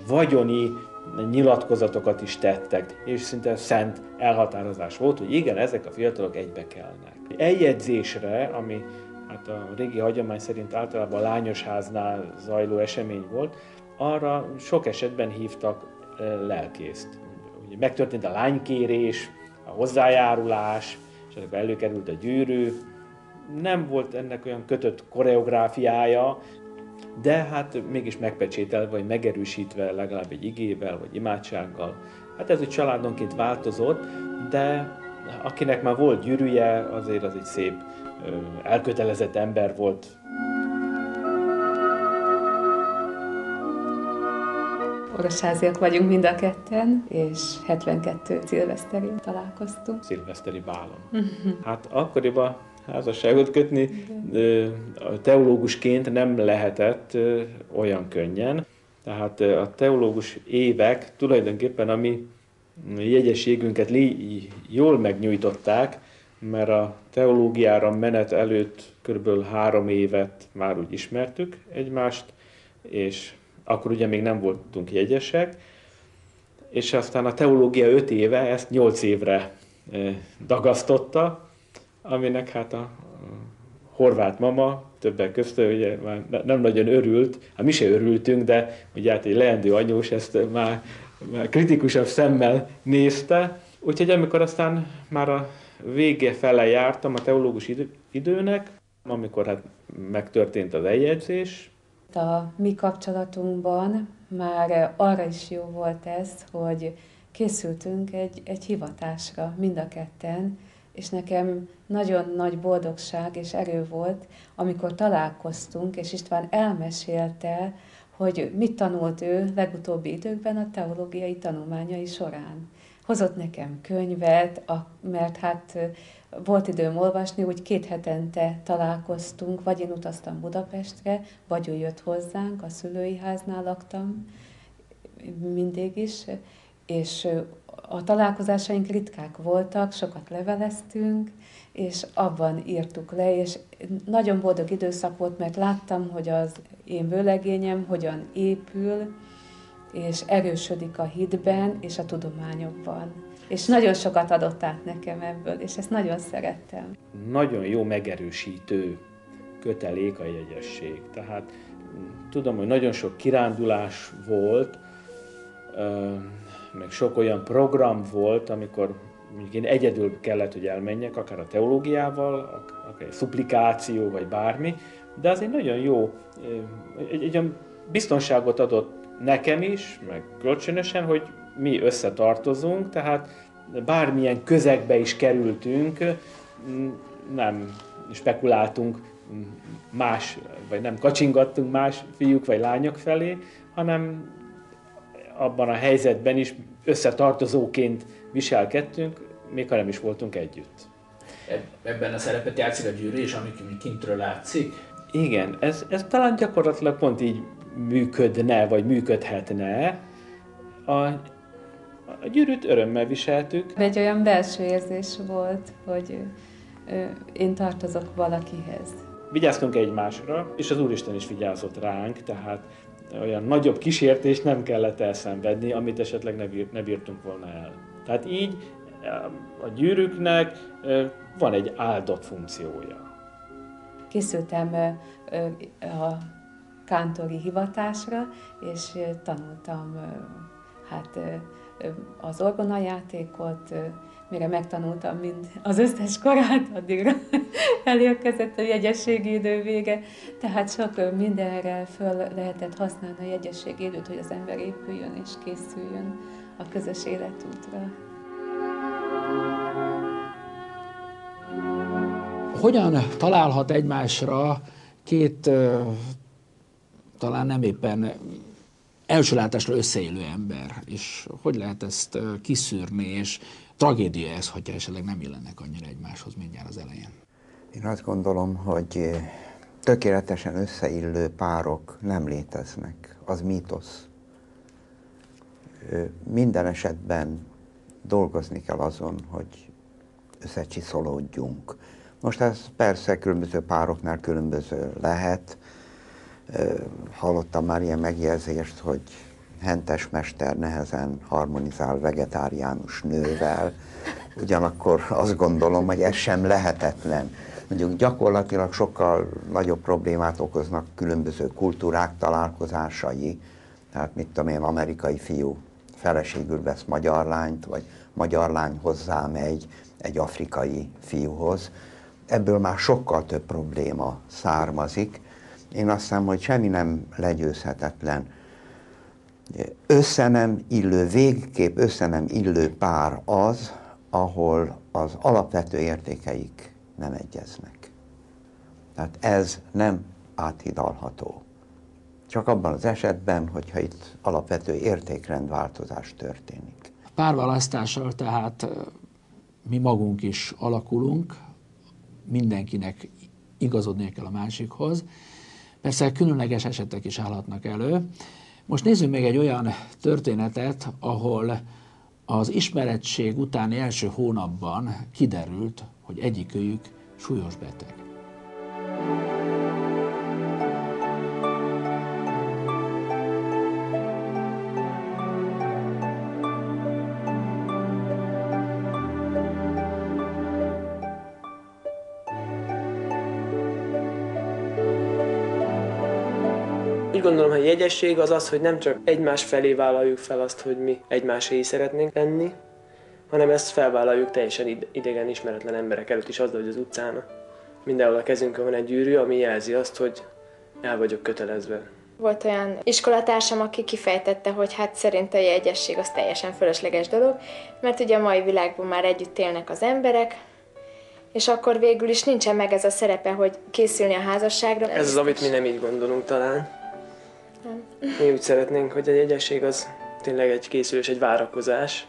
vagyoni nyilatkozatokat is tettek, és szinte szent elhatározás volt, hogy igen, ezek a fiatalok egybe kelnek. Eljegyzésre, ami hát a régi hagyomány szerint általában a lányosháznál zajló esemény volt, arra sok esetben hívtak lelkészt. Ugye megtörtént a lánykérés, a hozzájárulás, és akkor előkerült a gyűrű. Nem volt ennek olyan kötött koreográfiája, de hát mégis megpecsételve, vagy megerősítve legalább egy igével, vagy imádsággal. Hát ez úgy családonként változott, de akinek már volt gyűrűje, azért az egy szép, elkötelezett ember volt. Orosháziak vagyunk mind a ketten, és 72 szilveszterén találkoztunk. Szilveszteri bálon. Hát akkoriban házasságot kötni teológusként nem lehetett olyan könnyen. Tehát a teológus évek tulajdonképpen a mi jegyességünket jól megnyújtották, mert a teológiára menet előtt kb. 3 évet már úgy ismertük egymást, és akkor ugye még nem voltunk jegyesek, és aztán a teológia 5 éve ezt 8 évre dagasztotta, aminek hát a horvát mama többek között ugye már nem nagyon örült, hát mi se örültünk, de ugye hát egy leendő anyós ezt már kritikusabb szemmel nézte, úgyhogy amikor aztán már a vége fele jártam a teológus időnek, amikor hát megtörtént az eljegyzés. A mi kapcsolatunkban már arra is jó volt ez, hogy készültünk egy hivatásra mind a ketten, és nekem nagyon nagy boldogság és erő volt, amikor találkoztunk, és István elmesélte, hogy mit tanult ő legutóbbi időkben a teológiai tanulmányai során. Hozott nekem könyvet, mert hát volt időm olvasni, úgy 2 hetente találkoztunk, vagy én utaztam Budapestre, vagy ő jött hozzánk, a szülői háznál laktam mindig is, és a találkozásaink ritkák voltak, sokat leveleztünk, és abban írtuk le, és nagyon boldog időszak volt, mert láttam, hogy az én vőlegényem hogyan épül, és erősödik a hitben és a tudományokban. És nagyon sokat adott át nekem ebből, és ezt nagyon szerettem. Nagyon jó megerősítő kötelék a jegyesség. Tehát tudom, hogy nagyon sok kirándulás volt, meg sok olyan program volt, amikor én egyedül kellett, hogy elmenjek, akár a teológiával, akár egy szupplikáció, vagy bármi, de az egy nagyon jó, egy olyan biztonságot adott nekem is, meg kölcsönösen, hogy mi összetartozunk, tehát bármilyen közegbe is kerültünk, nem spekuláltunk más, vagy nem kacsingattunk más fiúk vagy lányok felé, hanem abban a helyzetben is összetartozóként viselkedtünk, még ha nem is voltunk együtt. Ebben a szerepet játszik a gyűrű, és ami kintről látszik? Igen, ez talán gyakorlatilag pont így működne, vagy működhetne. A gyűrűt örömmel viseltük. Egy olyan belső érzés volt, hogy én tartozok valakihez. Vigyáztunk egymásra, és az Úristen is vigyázott ránk, tehát olyan nagyobb kísértést nem kellett elszenvedni, amit esetleg ne bírtunk volna el. Tehát így a gyűrűknek van egy áldott funkciója. Készültem a kántori hivatásra, és tanultam az orgonajátékot, mire megtanultam mind az összes korát, addigra elérkezett a jegyességi idő vége. Tehát sok mindenre föl lehetett használni a jegyességi időt, hogy az ember épüljön és készüljön a közös életútra. Hogyan találhat egymásra két talán nem éppen első látásra összeélő ember, és hogy lehet ezt kiszűrni, és tragédia ez, hogyha esetleg nem illenek annyira egymáshoz mindjárt az elején? Én azt gondolom, hogy tökéletesen összeillő párok nem léteznek, az mítosz. Minden esetben dolgozni kell azon, hogy összecsiszolódjunk. Most ez persze különböző pároknál különböző lehet. Hallottam már ilyen megjegyzést, hogy hentes mester nehezen harmonizál vegetáriánus nővel, ugyanakkor azt gondolom, hogy ez sem lehetetlen. Mondjuk gyakorlatilag sokkal nagyobb problémát okoznak különböző kultúrák találkozásai, tehát mit tudom én, amerikai fiú feleségül vesz magyar lányt, vagy magyar lány hozzámegy egy afrikai fiúhoz. Ebből már sokkal több probléma származik. Én azt hiszem, hogy semmi nem legyőzhetetlen. Végképp össze nem illő pár az, ahol az alapvető értékeik nem egyeznek. Tehát ez nem áthidalható. Csak abban az esetben, hogyha itt alapvető értékrendváltozás történik. A párválasztással tehát mi magunk is alakulunk, mindenkinek igazodnia kell a másikhoz. Persze különleges esetek is állhatnak elő. Most nézzünk meg egy olyan történetet, ahol az ismerettség utáni első hónapban kiderült, hogy egyikőjük súlyos beteg. Úgy gondolom, hogy jegyesség az az, hogy nem csak egymás felé vállaljuk fel azt, hogy mi egymáséi szeretnénk lenni, hanem ezt felvállaljuk teljesen idegen, ismeretlen emberek előtt is, azzal, hogy az utcán mindenhol a kezünkön van egy gyűrű, ami jelzi azt, hogy el vagyok kötelezve. Volt olyan iskolatársam, aki kifejtette, hogy hát szerinte a jegyesség az teljesen fölösleges dolog, mert ugye a mai világban már együtt élnek az emberek, és akkor végül is nincsen meg ez a szerepe, hogy készülni a házasságra. Ez az, amit mi nem így gondolunk talán. Mi úgy szeretnénk, hogy a jegyesség az tényleg egy készülés, egy várakozás,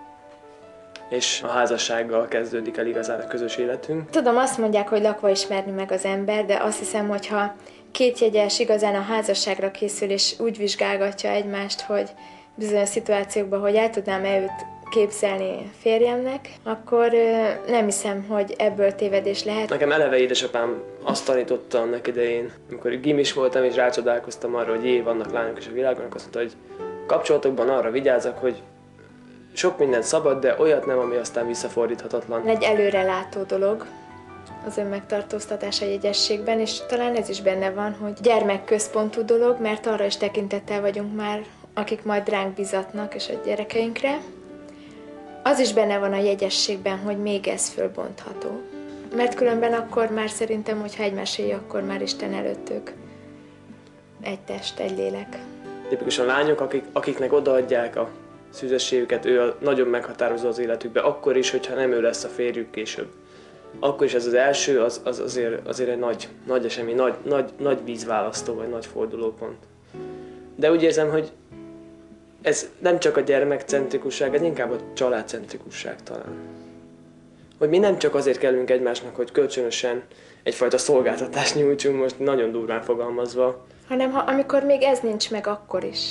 és a házassággal kezdődik el igazán a közös életünk. Tudom, azt mondják, hogy lakva ismerni meg az ember, de azt hiszem, hogy ha két jegyes igazán a házasságra készül, és úgy vizsgálgatja egymást, hogy bizonyos szituációkban, hogy el tudnám-e őt képzelni férjemnek, akkor nem hiszem, hogy ebből tévedés lehet. Nekem eleve édesapám azt tanította annak idején, amikor gimis voltam, és rácsodálkoztam arra, hogy vannak lányok is a világon, azt mondta, hogy kapcsolatokban arra vigyázzak, hogy sok mindent szabad, de olyat nem, ami aztán visszafordíthatatlan. Egy előrelátó dolog az önmegtartóztatás a jegyességben, és talán ez is benne van, hogy gyermekközpontú dolog, mert arra is tekintettel vagyunk már, akik majd ránk bizatnak, és a gyerekeinkre. Az is benne van a jegyességben, hogy még ez fölbontható. Mert különben akkor már szerintem, hogyha egymáséi, akkor már Isten előtt ők egy test, egy lélek. Tipikusan lányok, akiknek odaadják a szűzességüket, ő nagyon meghatározó az életükbe, akkor is, hogyha nem ő lesz a férjük később. Akkor is ez az első, az azért egy nagy esemény, nagy vízválasztó, vagy nagy fordulópont. De úgy érzem, hogy ez nem csak a gyermekcentrikusság, ez inkább a családcentrikusság talán. Hogy mi nem csak azért kellünk egymásnak, hogy kölcsönösen egyfajta szolgáltatást nyújtsunk, most nagyon durván fogalmazva. Hanem amikor még ez nincs meg, akkor is.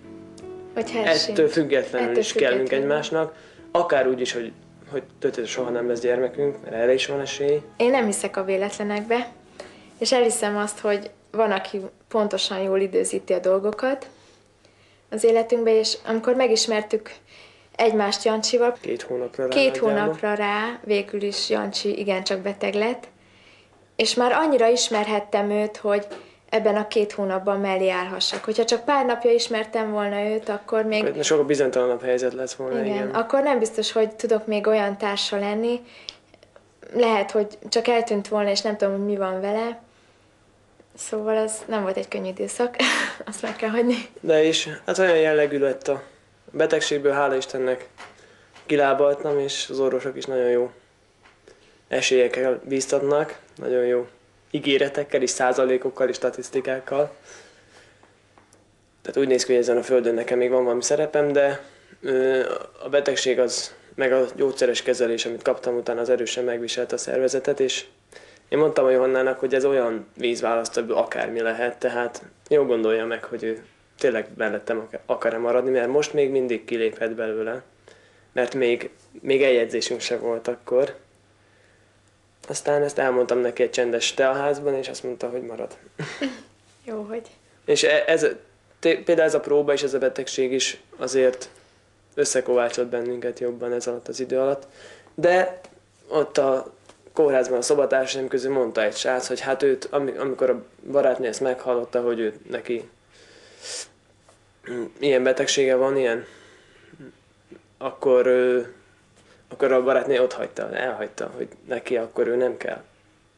Ettől függetlenül is kellünk egymásnak, akár úgy is, hogy történetesen soha nem lesz gyermekünk, mert erre is van esély. Én nem hiszek a véletlenekbe, és elhiszem azt, hogy van, aki pontosan jól időzíti a dolgokat az életünkbe, és amikor megismertük egymást Jancsival, 2 hónapra rá végül is Jancsi igencsak beteg lett, és már annyira ismerhettem őt, hogy ebben a 2 hónapban mellé állhassak. Hogyha csak pár napja ismertem volna őt, akkor még... Sokkal bizonytalanabb helyzet lesz volna, igen. Akkor nem biztos, hogy tudok még olyan társa lenni. Lehet, hogy csak eltűnt volna, és nem tudom, hogy mi van vele. Szóval az nem volt egy könnyű időszak, azt meg kell hagyni. De is, hát olyan jellegű lett a betegségből, hála Istennek kilábaltam, és az orvosok is nagyon jó esélyekkel bíztatnak, nagyon jó ígéretekkel és százalékokkal és statisztikákkal. Tehát úgy néz ki, hogy ezen a földön nekem még van valami szerepem, de a betegség az, meg a gyógyszeres kezelés, amit kaptam utána, az erősen megviselte a szervezetet, és én mondtam a Johannának, hogy ez olyan vízválasztó, hogy akármi lehet, tehát jó gondolja meg, hogy ő tényleg mellettem akar-e maradni, mert most még mindig kiléphet belőle, mert még eljegyzésünk se volt akkor. Aztán ezt elmondtam neki egy csendes teaházban, és azt mondta, hogy marad. Jó, hogy... És ez például ez a próba és ez a betegség is azért összekovácsolt bennünket jobban ez alatt az idő alatt. De ott a kórházban a szobatársaim közül mondta egy srác, hogy hát őt, amikor a barátnő ezt meghallotta, hogy neki ilyen betegsége van, akkor a barátnő ott elhagyta, hogy neki akkor ő nem kell.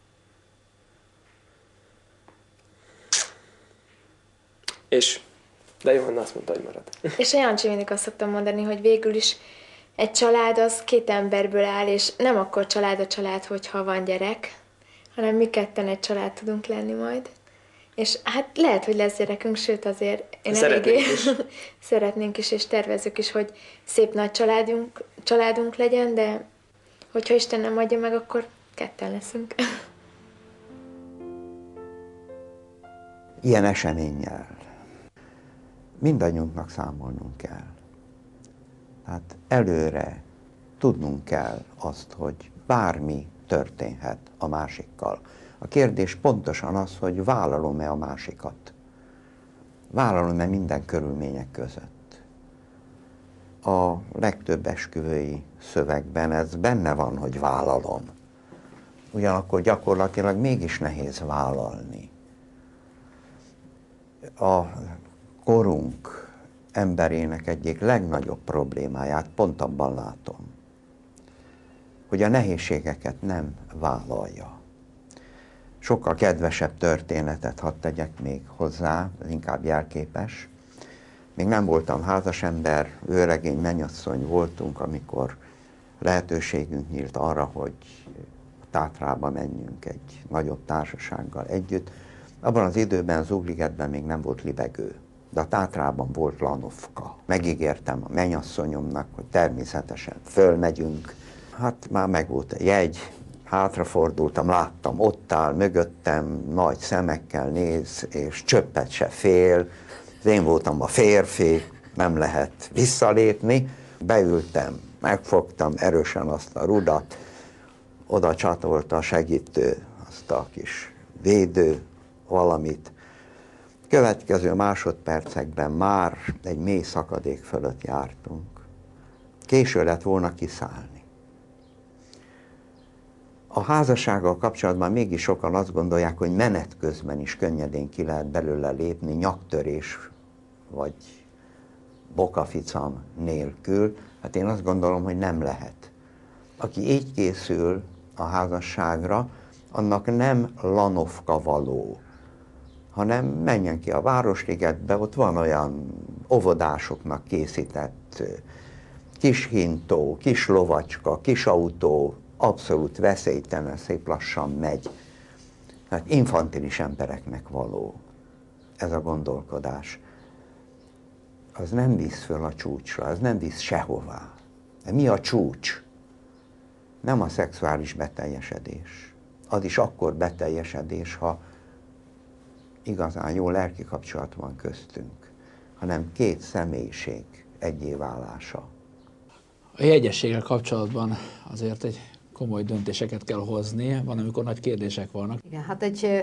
De Johanna azt mondta, hogy marad. És a Jancsi mindig azt szoktam mondani, hogy végül is egy család az 2 emberből áll, és nem akkor család a család, hogyha van gyerek, hanem mi ketten egy család tudunk lenni majd. És hát lehet, hogy lesz gyerekünk, sőt azért én eléggé szeretnénk is, és tervezzük is, hogy szép nagy családunk legyen, de hogyha Isten nem adja meg, akkor 2 leszünk. Ilyen eseménnyel mindannyiunknak számolnunk kell. Tehát előre tudnunk kell azt, hogy bármi történhet a másikkal. A kérdés pontosan az, hogy vállalom-e a másikat. Vállalom-e minden körülmények között. A legtöbb esküvői szövegben ez benne van, hogy vállalom. Ugyanakkor gyakorlatilag mégis nehéz vállalni. A korunk emberének egyik legnagyobb problémáját pont abban látom, hogy a nehézségeket nem vállalja. Sokkal kedvesebb történetet hadd tegyek még hozzá, inkább jelképes. Még nem voltam házasember, vőlegény, mennyasszony voltunk, amikor lehetőségünk nyílt arra, hogy Tátrába menjünk egy nagyobb társasággal együtt. Abban az időben Zugligetben még nem volt libegő, de a Tátrában volt lanovka. Megígértem a mennyasszonyomnak, hogy természetesen fölmegyünk. Hát már megvolt a jegy, hátrafordultam, láttam, ott áll mögöttem, nagy szemekkel néz, és csöppet se fél. Én voltam a férfi, nem lehet visszalépni. Beültem, megfogtam erősen azt a rudat, oda csatolta a segítő azt a kis védő valamit. Következő másodpercekben már egy mély szakadék fölött jártunk. Késő lett volna kiszállni. A házassággal kapcsolatban mégis sokan azt gondolják, hogy menet közben is könnyedén ki lehet belőle lépni, nyaktörés vagy bokaficam nélkül. Hát én azt gondolom, hogy nem lehet. Aki így készül a házasságra, annak nem lanovka való, hanem menjen ki a Városligetbe, ott van olyan óvodásoknak készített kis hintó, kis lovacska, kis autó, abszolút veszélytelen, szép lassan megy. Hát infantilis embereknek való ez a gondolkodás. Az nem visz föl a csúcsra, az nem visz sehová. De mi a csúcs? Nem a szexuális beteljesedés. Az is akkor beteljesedés, ha igazán jó lelki kapcsolat van köztünk, hanem 2 személyiség egyé válása. A jegyességgel kapcsolatban azért egy komoly döntéseket kell hozni, van, amikor nagy kérdések vannak. Igen, hát egy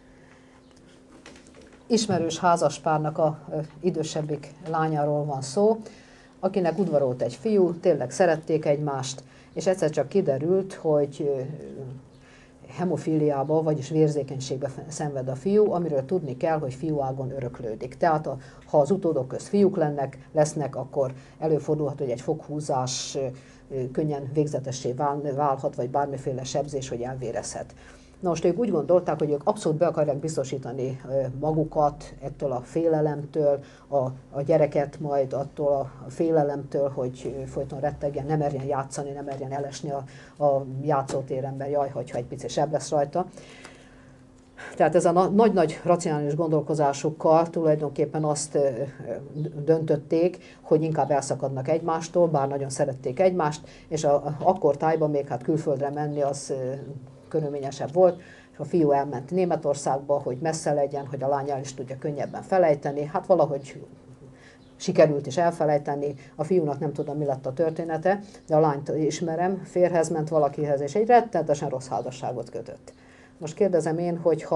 ismerős házaspárnak a idősebbik lányáról van szó, akinek udvarolt egy fiú, tényleg szerették egymást, és egyszer csak kiderült, hogy hemofíliába, vagyis vérzékenységbe szenved a fiú, amiről tudni kell, hogy fiúágon öröklődik. Tehát ha az utódok közt fiúk lesznek, akkor előfordulhat, hogy egy foghúzás könnyen végzetessé válhat, vagy bármiféle sebzés, hogy elvérezhet. Na most ők úgy gondolták, hogy ők abszolút be akarják biztosítani magukat ettől a félelemtől, a gyereket majd attól a félelemtől, hogy folyton rettegjen, nem merjen játszani, nem merjen elesni a játszótérenben, jaj, hogyha egy pici seb lesz rajta. Tehát ez a nagy-nagy racionális gondolkozásukkal tulajdonképpen azt döntötték, hogy inkább elszakadnak egymástól, bár nagyon szerették egymást, és akkor tájban még hát külföldre menni az körülményesebb volt. A fiú elment Németországba, hogy messze legyen, hogy a lány el is tudja könnyebben felejteni. Hát valahogy sikerült is elfelejteni. A fiúnak nem tudom, mi lett a története, de a lányt ismerem, férhez ment valakihez, és egy rettenetesen rossz házasságot kötött. Most kérdezem én, hogy ha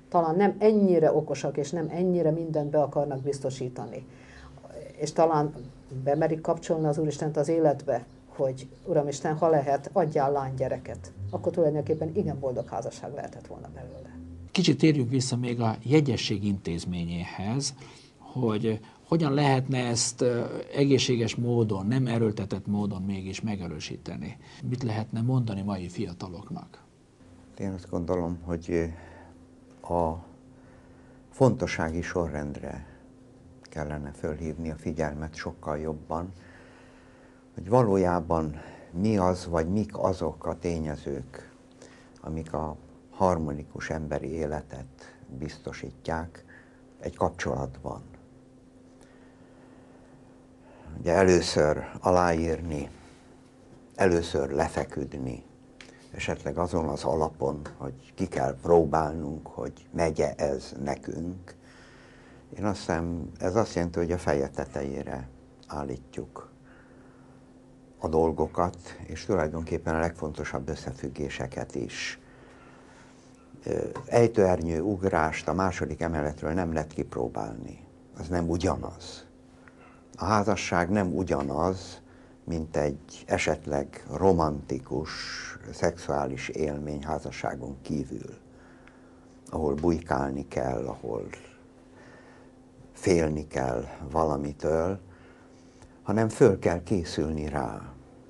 talán nem ennyire okosak, és nem ennyire mindent be akarnak biztosítani. És talán bemerik kapcsolni az Úristent az életbe, hogy Uramisten, ha lehet, adjál lánygyereket. Akkor tulajdonképpen igen boldog házasság lehetett volna belőle. Kicsit térjünk vissza még a jegyesség intézményéhez, hogy hogyan lehetne ezt egészséges módon, nem erőltetett módon mégis megerősíteni. Mit lehetne mondani mai fiataloknak? Én azt gondolom, hogy a fontossági sorrendre kellene fölhívni a figyelmet sokkal jobban, hogy valójában mi az, vagy mik azok a tényezők, amik a harmonikus emberi életet biztosítják egy kapcsolatban. Ugye először aláírni, először lefeküdni, esetleg azon az alapon, hogy ki kell próbálnunk, hogy megye ez nekünk. Én azt hiszem, ez azt jelenti, hogy a feje tetejére állítjuk a dolgokat, és tulajdonképpen a legfontosabb összefüggéseket is. Ejtőernyő ugrást a második emeletről nem lehet kipróbálni. Az nem ugyanaz. A házasság nem ugyanaz, mint egy esetleg romantikus, szexuális élmény házasságon kívül, ahol bujkálni kell, ahol félni kell valamitől, hanem föl kell készülni rá.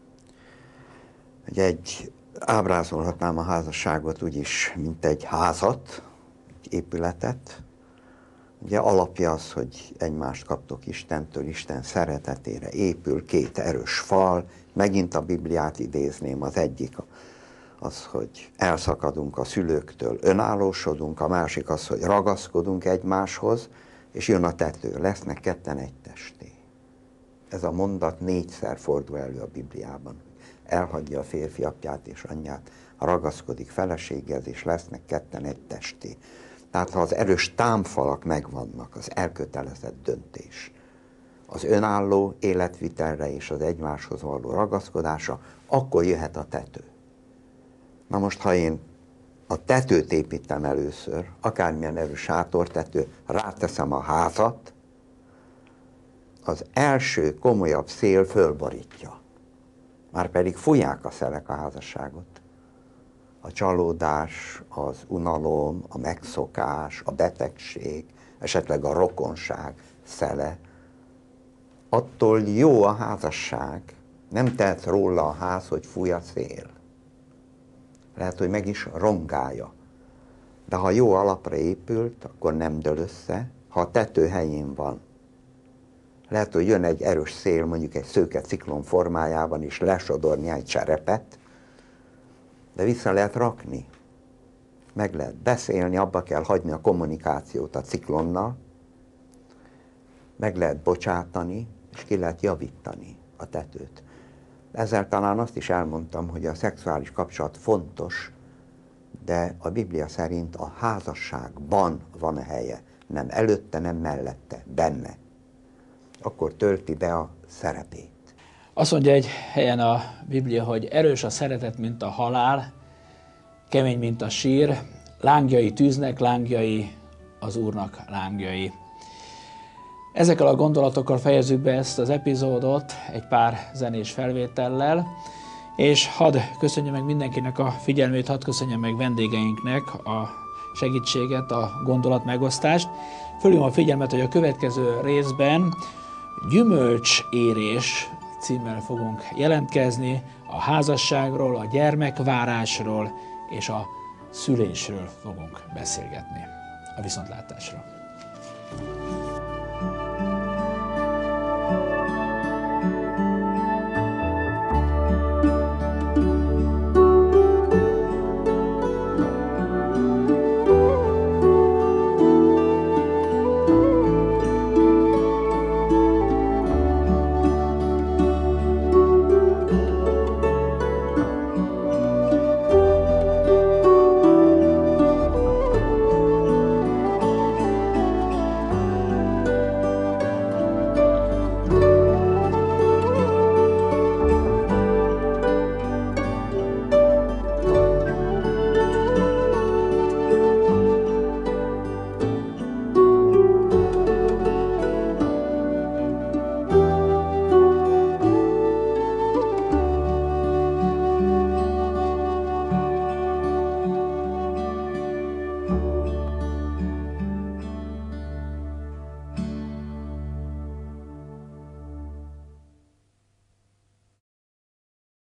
Ábrázolhatnám a házasságot úgyis, mint egy házat, egy épületet. Ugye alapja az, hogy egymást kaptok Istentől, Isten szeretetére épül, két erős fal. Megint a Bibliát idézném, az egyik az, hogy elszakadunk a szülőktől, önállósodunk, a másik az, hogy ragaszkodunk egymáshoz, és jön a tető, lesznek ketten egy testé. Ez a mondat 4-szer fordul elő a Bibliában. Elhagyja a férfi apját és anyját, ragaszkodik feleséghez, és lesznek ketten egy testé. Tehát ha az erős támfalak megvannak, az elkötelezett döntés, az önálló életvitelre és az egymáshoz való ragaszkodása, akkor jöhet a tető. Na most, ha én a tetőt építem először, akármilyen erős sátortető, ráteszem a házat, az első komolyabb szél fölborítja. Márpedig fújják a szelek a házasságot. A csalódás, az unalom, a megszokás, a betegség, esetleg a rokonság szele. Attól jó a házasság, nem tehet róla a ház, hogy fúj a szél. Lehet, hogy meg is rongálja. De ha jó alapra épült, akkor nem dől össze, ha a tető helyén van. Lehet, hogy jön egy erős szél, mondjuk egy szőke ciklon formájában, és lesodorni egy cserepet, de vissza lehet rakni. Meg lehet beszélni, abba kell hagyni a kommunikációt a ciklonnal, meg lehet bocsátani, és ki lehet javítani a tetőt. Ezzel talán azt is elmondtam, hogy a szexuális kapcsolat fontos, de a Biblia szerint a házasságban van a helye, nem előtte, nem mellette, benne. Akkor tölti be a szerepét. Azt mondja egy helyen a Biblia, hogy erős a szeretet, mint a halál, kemény, mint a sír, lángjai tűznek, lángjai az Úrnak lángjai. Ezekkel a gondolatokkal fejezzük be ezt az epizódot egy pár zenés felvétellel, és hadd köszönjem meg mindenkinek a figyelmét, hadd köszönjem meg vendégeinknek a segítséget, a gondolatmegosztást. Fölhívom a figyelmet, hogy a következő részben gyümölcsérés címmel fogunk jelentkezni, a házasságról, a gyermekvárásról és a szülésről fogunk beszélgetni. A viszontlátásra!